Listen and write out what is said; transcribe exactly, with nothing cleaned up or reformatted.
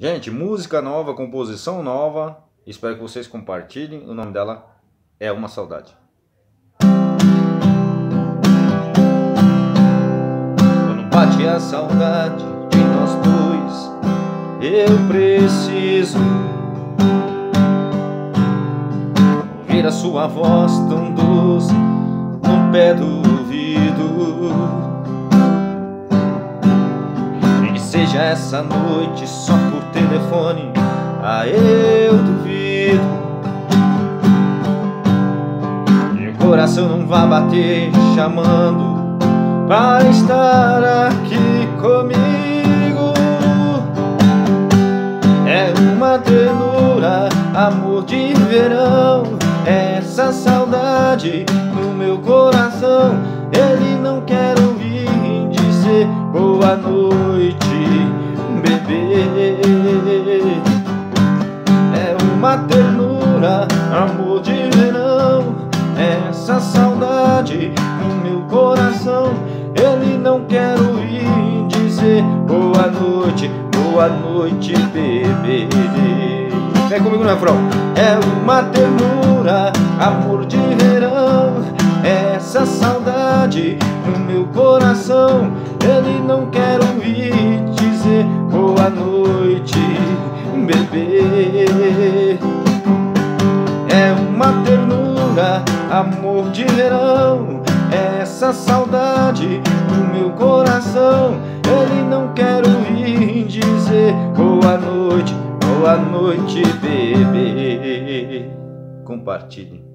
Gente, música nova, composição nova. Espero que vocês compartilhem. O nome dela é Uma Saudade. Quando bate a saudade de nós dois, eu preciso ouvir a sua voz tão doce no pé do ouvido. Nem que seja essa noite só por telefone, ah, eu duvido. Meu coração não vai bater chamando para estar aqui comigo. É uma ternura, amor de verão, essa saudade no meu coração. Ele não quer ouvir dizer boa noite, bebê. É uma ternura, amor de verão, essa saudade no meu coração. Ele não quer ouvir dizer boa noite, boa noite, bebê. Vem comigo no refrão. É uma ternura, amor de verão, essa saudade no meu coração. Ele não quer ouvir dizer boa noite, bebê. É uma ternura, amor de verão, essa saudade no meu coração. Ele não quer ouvir dizer boa noite, boa noite, bebê. Compartilhe.